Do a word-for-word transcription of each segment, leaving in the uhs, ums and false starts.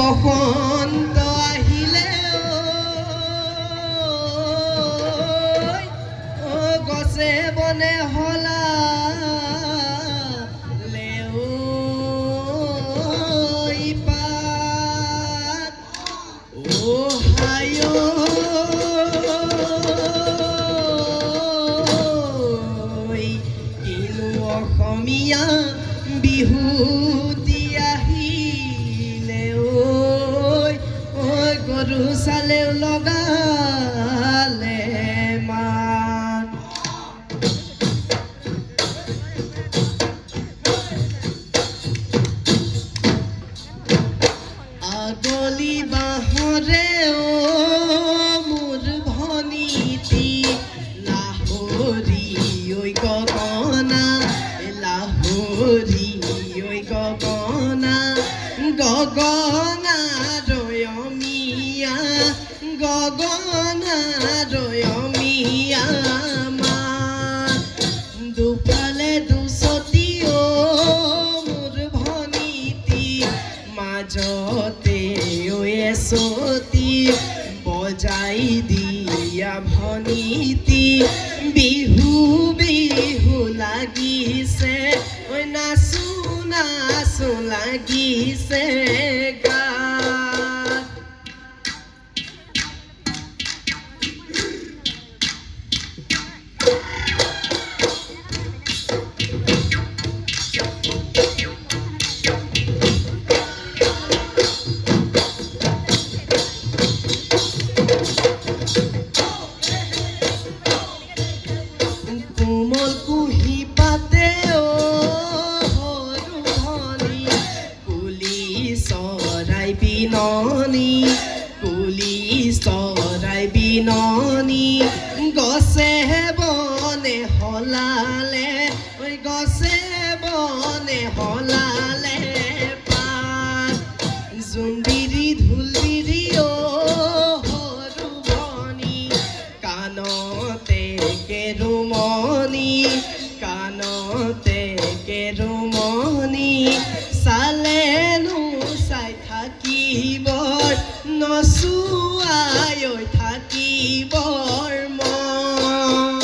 বসন্ত আহিলে ও গছে বনে হলা অসমীয়া বিহুতি আহিলে ঐ ঐ গৰু চালেও লগালে মান আগলি বাঁহৰে মোৰ ভনীতি লাহৰি ঐ গগনা লাহৰি ঐ গগনা গগনা ৰয়মিয়া গগনা ৰয়মিয়া দুফালে দুচতি ও মোৰ ভনীতি মাজতে ঐ এচতি বজাই দিয়া ভনীতি বিহু বিহু লাগিছে ঐ নাচো নাচো লাগিছে গাত কোমল কুহি পাতে ও সৰু ভনী কুলি চৰাই বিননি কুলি চৰাই বিননি গছে বনে হলালে ঐ গছে বনে হলালে পাত জোনবিৰি ঢোলবিৰি ও সৰু ভনী কাণতে কেৰুমণি কাণতে কেৰুমণি চালেনো চাই থাকিবৰ নচুৱাই ঐ থাকিবৰ মন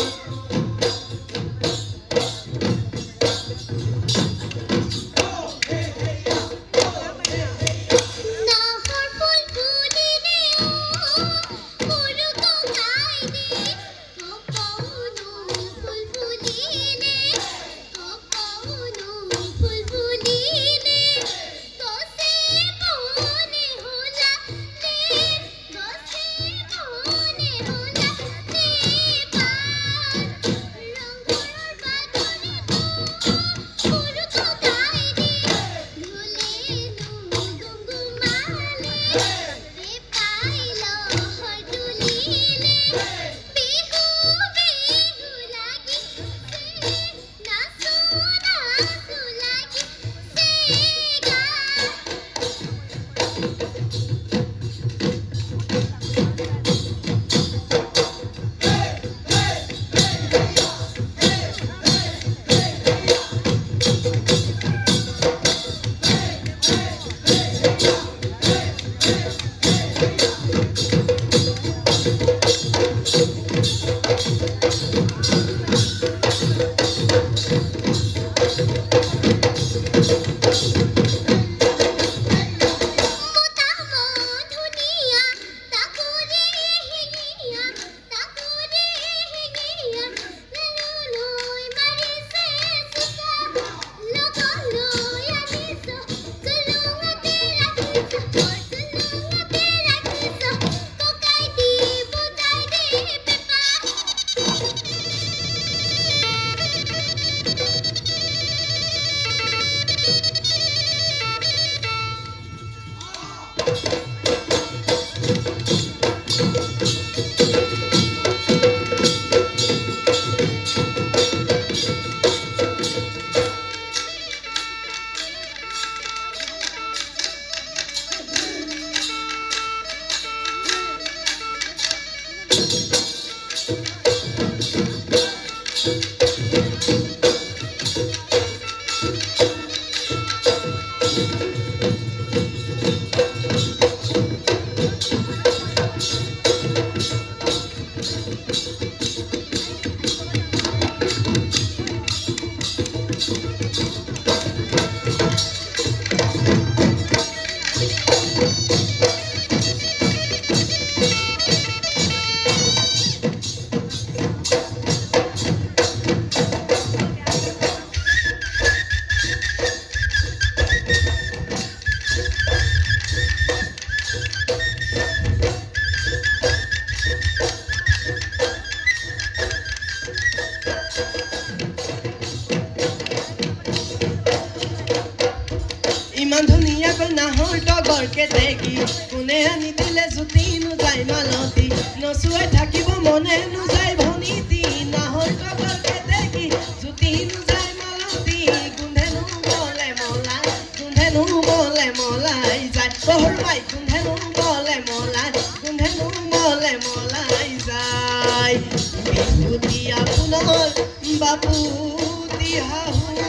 দেখি কোনে আনি দিলে জুতি নোযায় মালতি নচুৱাই থাকিব মনে নোযায় ভনীতি নাহৰ কবৰকে দেখি জুতি নোযায় মালতি গোন্ধেনো বলে মলাই গোন্ধেনো বলে মলাই যায় পহৰ মাই গোন্ধেনো বলে মলাই গোন্ধেনো বলে মলাই যায় বিহুতি আপোনাৰ বাপু দিহা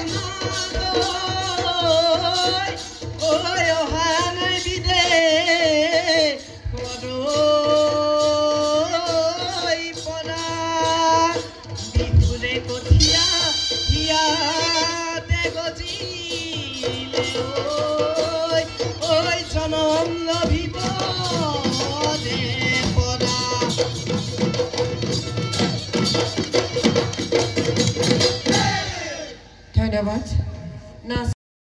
ঐ অহা নাই বিদে কদৈ পৰা বিহুৰে কঠীয়া হিয়াতে গজিলে ঐ ঐ জনম লভিব দে পৰা ধন্যবাদ। নাচ